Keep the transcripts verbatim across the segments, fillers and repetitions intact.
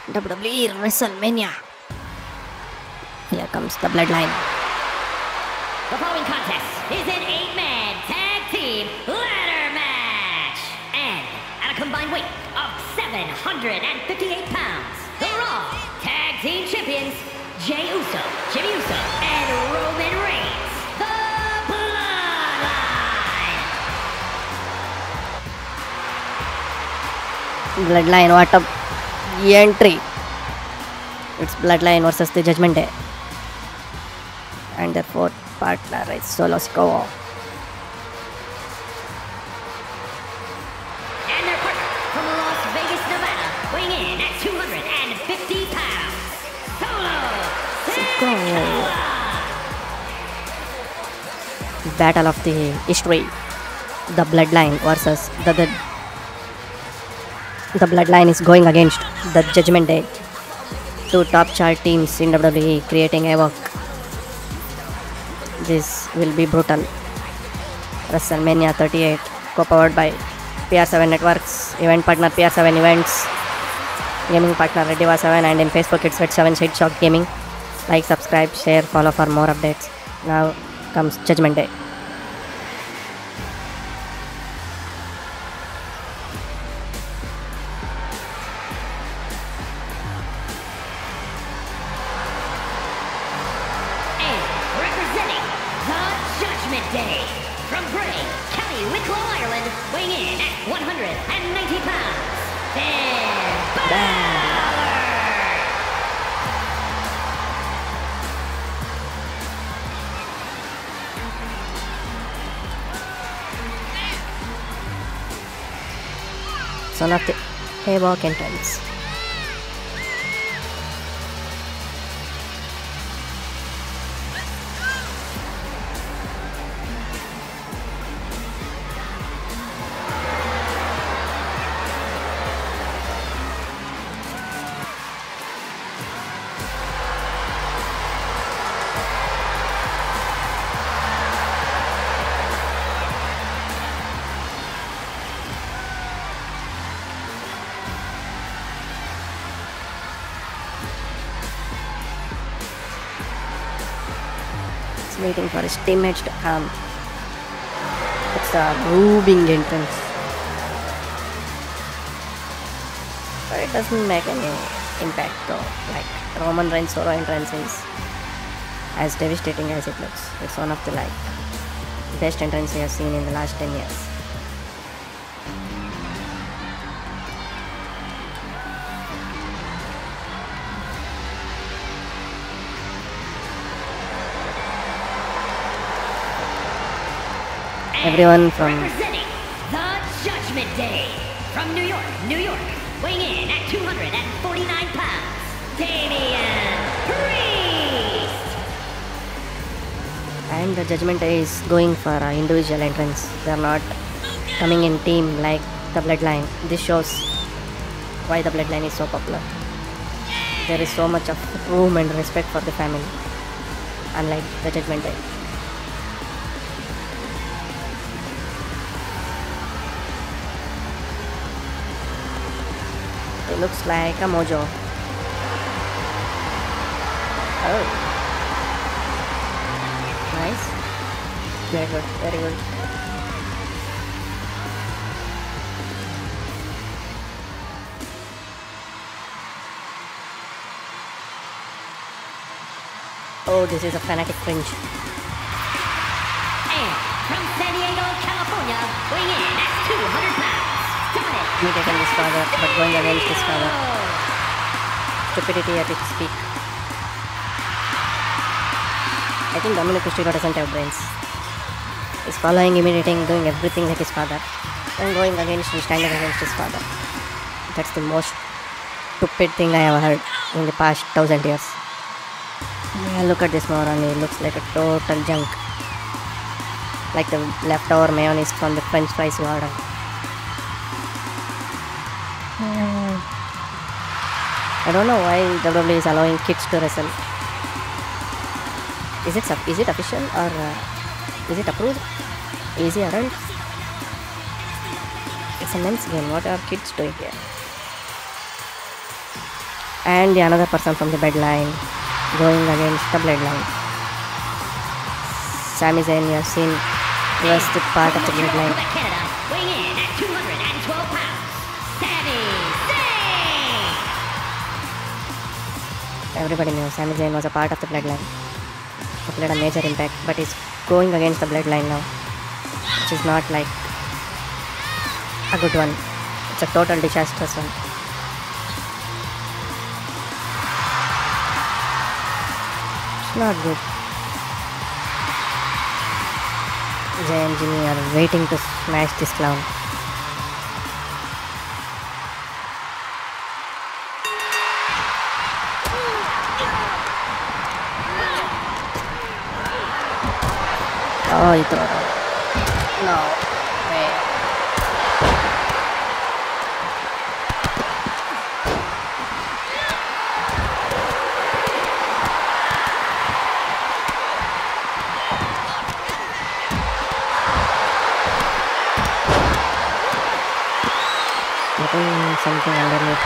W W E WrestleMania. Here comes the Bloodline. The following contest is an eight-man tag team ladder match. And at a combined weight of seven hundred fifty-eight pounds, the Raw Tag Team Champions, Jey Uso, Jimmy Uso, and Roman Reigns, the Bloodline. Bloodline, what a entry. It's Bloodline versus the Judgment Day. And their fourth partner is Solo Sikoa. And their partner from Las Vegas, Nevada, weighing in at two hundred fifty pounds, Solo Sikoa. Battle of the history. The Bloodline versus the, the The Bloodline is going against the Judgment Day. Two top chart teams in W W E creating havoc. This will be brutal. WrestleMania thirty-eight, co-powered by P R seven Networks, event partner P R seven Events, gaming partner Red Diva seven, and in Facebook it's Red seven Shot Gaming. Like, subscribe, share, follow for more updates. Now comes Judgment Day. Day. From Bray, County Wicklow, Ireland, weighing in at one hundred ninety pounds, Finn Balor. Son of the Havoc entrance. Waiting for his teammates to come. It's a moving entrance. But it doesn't make any impact though. Like Roman Reigns solo entrance is as devastating as it looks. It's one of the like best entrances we have seen in the last ten years. Everyone from representing the Judgment Day from New York, New York, weighing in at two hundred forty-nine pounds, Damian Priest. And the Judgment Day is going for an individual entrance. They are not coming in team like the Bloodline. This shows why the Bloodline is so popular. There is so much of room and respect for the family, unlike the Judgment Day. It looks like a mojo. Oh. Nice. Very good, very good. Oh, this is a fanatic cringe. And from San Diego, California, weighing in at two hundred pounds, Dominic. Imitating his father, but going against his father. Stupidity at its peak. I think Dominic Mysterio doesn't have brains. He's following, imitating, doing everything like his father, and going against and standing against his father. That's the most stupid thing I ever heard in the past thousand years. Yeah, look at this moron, he looks like a total junk. Like the leftover mayonnaise from the French fries you ordered. I don't know why W W E is allowing kids to wrestle. Is it is it official or uh, is it approved? Is it adult? It's a men's game. What are kids doing here? And the another person from the bloodline going against the bloodline. Sami Zayn, you have seen, he was the part of the bloodline. Quebec, Canada, weighing in at two hundred twelve pounds, Sami Zayn. Everybody knew Sami Zayn was a part of the bloodline. He played a major impact, but he's going against the bloodline now, which is not like a good one. It's a total disastrous one. It's not good. Jay and Jimmy are waiting to smash this clown. Oh, he threw it out. No way. Getting something underneath.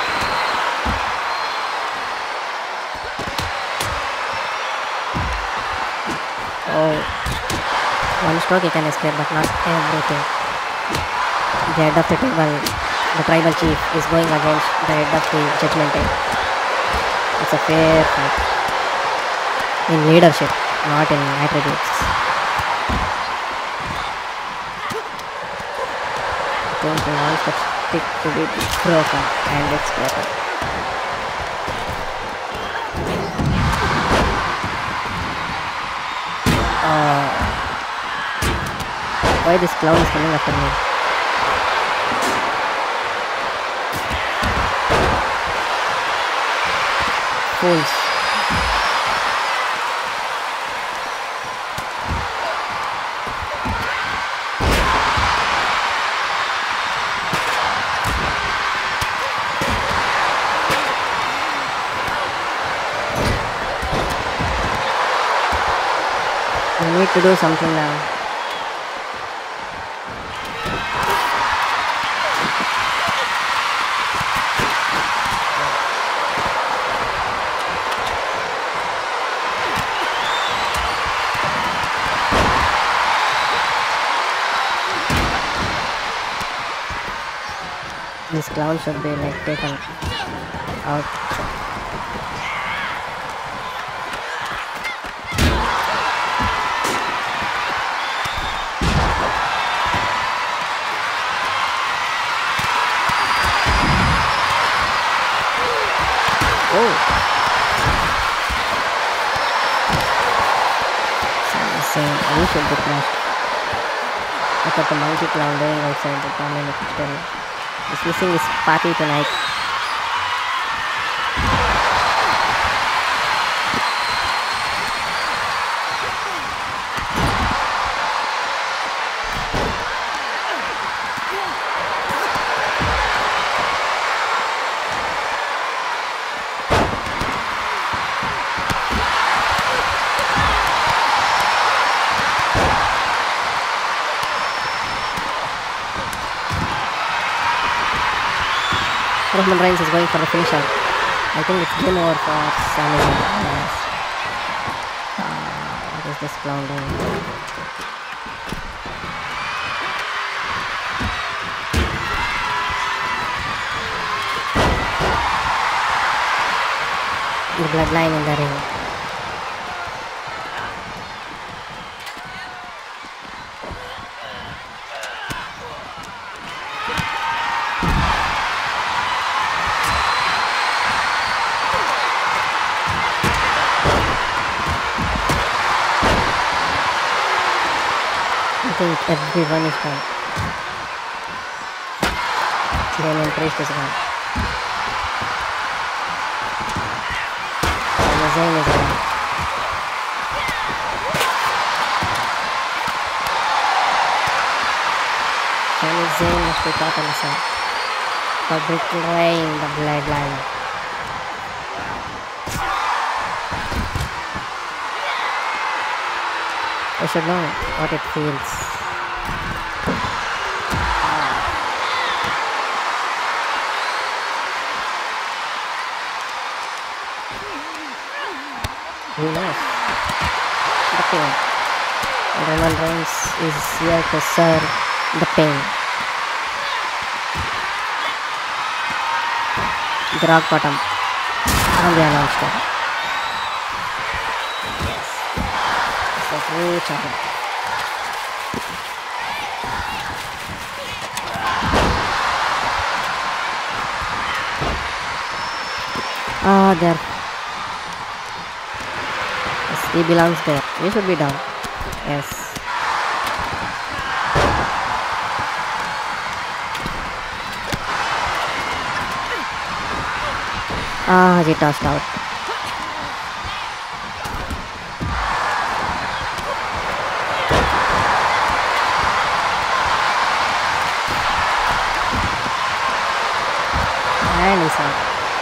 Oh. One stroke he can escape, but not everything. The head of the table, the tribal chief, is going against the head of the judgment day. It's a fair fight. In leadership, not in attributes. I think he wants the stick to be broken, and it's broken. Oh. Why this clown is coming after me? Fools. We need to do something now. This clown should be like taken out. Oh! Sami Zayn, we should be crushed. Look at the monkey clown doing outside the Dominic still. He's missing his party tonight. Roman Reigns is going for the finisher. I think it's game over for Sami Zayn. Yes. Uh, what is this clown doing? The bloodline in the ring. I think everyone is gone. Damian Priest is gone. Sami Zayn is gone. Sami Zayn must be caught on the side for betraying the bloodline. I should know what it feels. Who knows? The pain. And Roman Reigns is here to serve the pain. The rock bottom on the announcer. Yes. It's a true champion. Ah, there. Yes, he belongs there. We should be down. Yes. Ah, he tossed out. And he's out.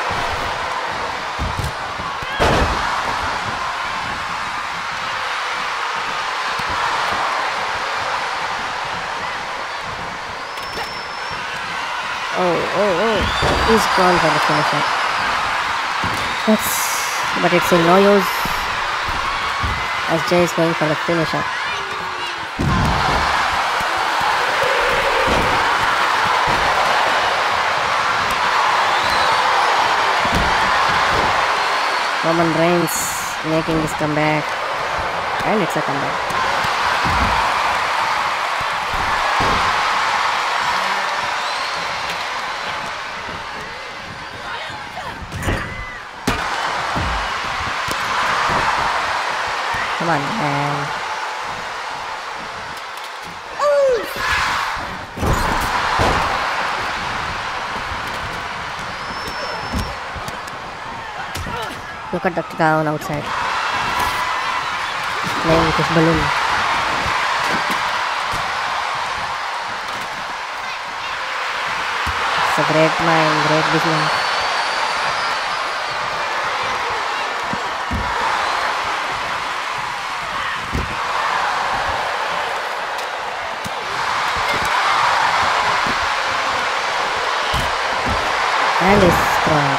Oh, oh, oh. He's gone for the finisher. That's, but it's in no use as Jay is going for the finisher. Roman Reigns making this comeback, and it's a comeback. Come on, man. Look at the clown outside. Playing with his balloon. It's a great mind, great business. And it's strong.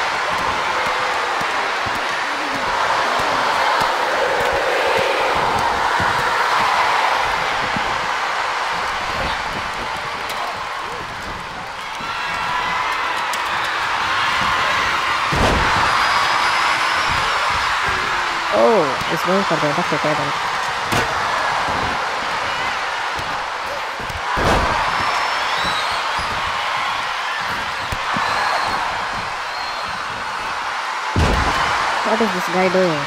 Oh, it's going for the doctor table. What is this guy doing?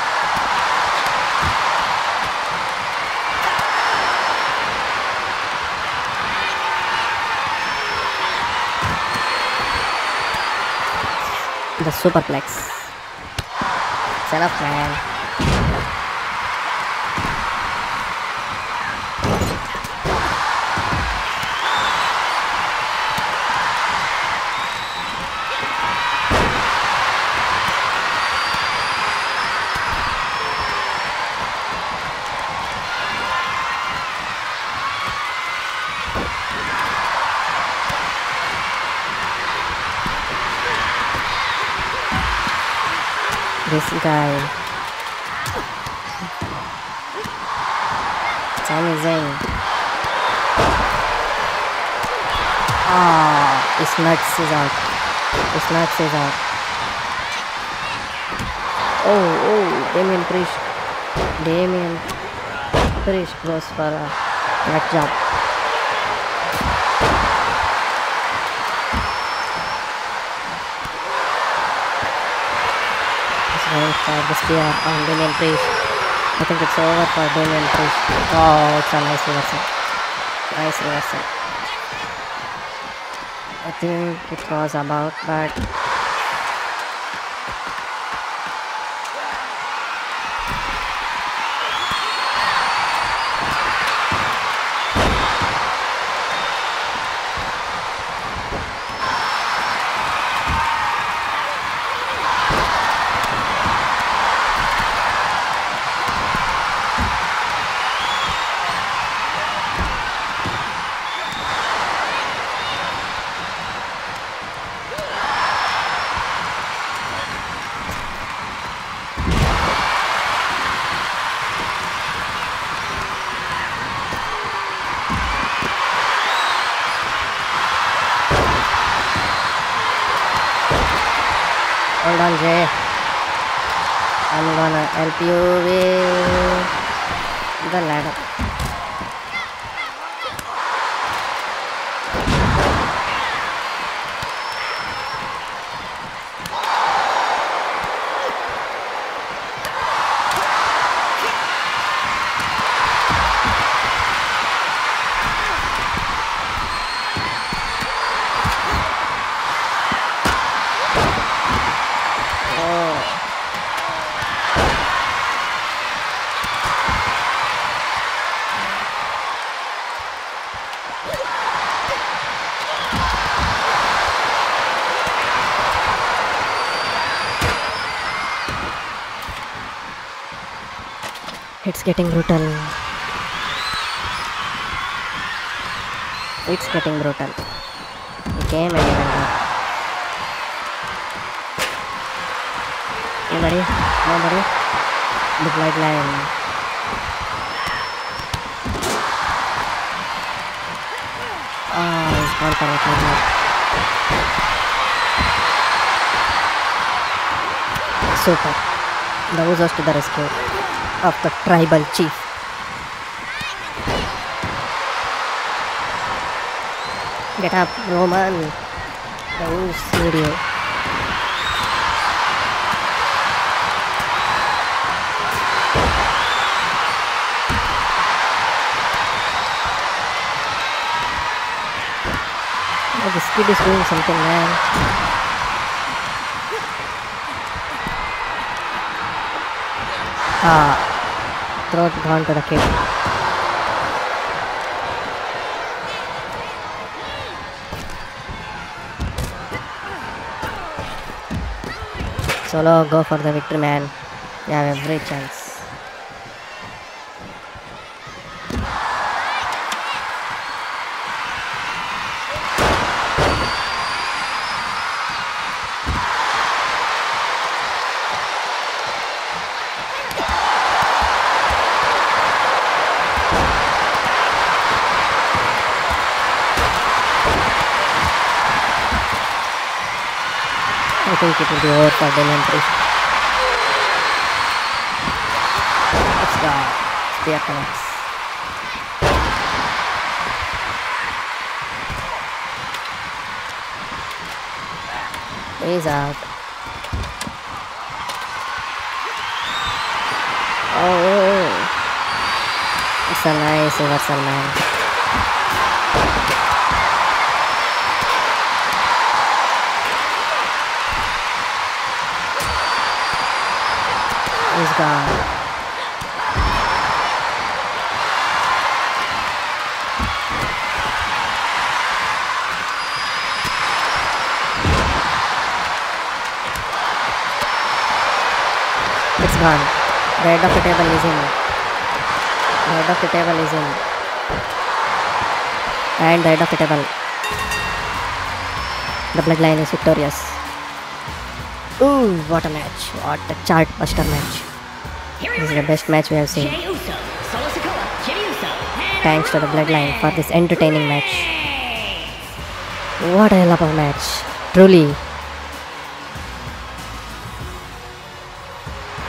The superplex. It's enough, man. This guy, Sami Zayn. Ah, his nuts is out. His nuts is out. Oh, oh, Damian Priest. Damian Priest goes for a nut job. Going for the spear on Damian Priest. I think it's over for Damian Priest. Oh, it's a nice reversal. Nice reversal. I think it was about, but Hold on, Jay. I'm gonna help you with the ladder. It's getting brutal. It's getting brutal. He came and he went out. You ready? No, buddy? The bloodline. Oh, he's gone for it now. Super. The Usos to the rescue of the tribal chief. Get up, Roman. The Usos need you. Oh, this kid is doing something, man. Ah, throat gone to the kid. Solo, go for the victory, man. You have every chance. I think it will be over for Damian Priest. Let's go. Spear connects. He's out. Oh, it's a nice reversal, man. He's gone. It's gone. The head of the table is in. The head of the table is in. And the head of the table. The bloodline is victorious. Ooh, what a match. What a chartbuster match. This is the best match we have seen. Thanks to the bloodline for this entertaining match. What a hell of a match. Truly